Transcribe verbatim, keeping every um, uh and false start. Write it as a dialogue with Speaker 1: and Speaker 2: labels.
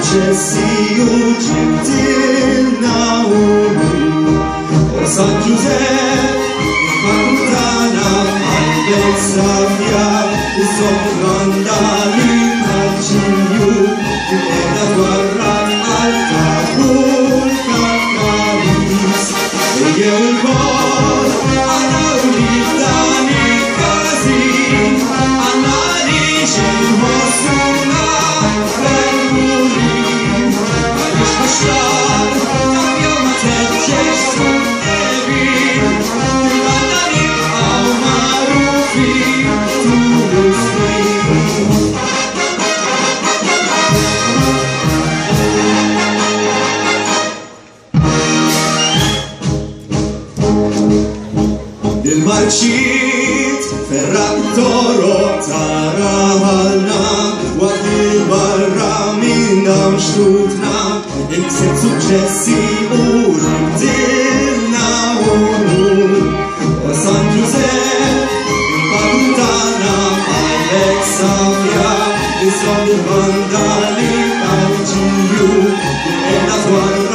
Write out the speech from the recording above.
Speaker 1: successi Argentina o San Giuseppe Fontana Alvezza via sovrandali Marciu e la guerra al Kabul Kakaris e io il cor alla unità nei casi analici Mosuna Marchit ferratoro tarahalna Wadi barra minam shtutna Imset successi Argentina o San Giuseppe Fontana Alvezza via sono vandali Marciu e la tua